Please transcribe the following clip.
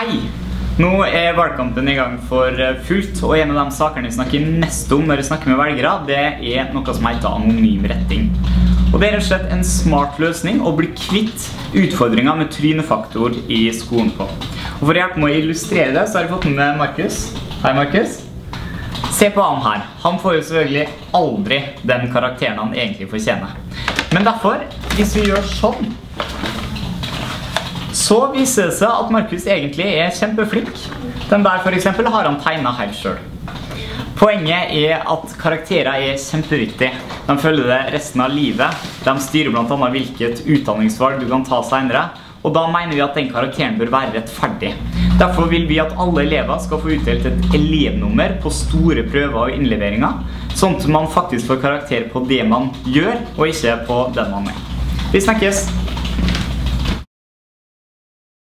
Hei! Nå er valgkampen i gang for fullt, og en av de sakene vi snakker mest om når vi snakker med velgere, det er noe som heter anonym retting. Og det er rett og slett en smart løsning å bli kvitt utfordringer med trynefaktor i skolen på. Og for å hjelpe meg å illustrere det, så har jeg fått med Markus. Hei Markus. Se på han her. Han får jo selvfølgelig aldri den karakteren han egentlig fortjener. Men derfor, hvis vi gjør sånn, så viser det seg at Markus egentlig er kjempeflink. Den der for eksempel har han tegnet helt selv. Poenget er at karakterer er kjempeviktig. De følger det resten av livet. De styrer blant annet hvilket utdanningsvalg du kan ta senere. Og da mener vi at den karakteren bør være rettferdig. Derfor vil vi at alle elever skal få utdelt et elevnummer på store prøver og innleveringer, sånn at man faktisk får karakter på det man gjør, og ikke på den man er. Vi snakkes!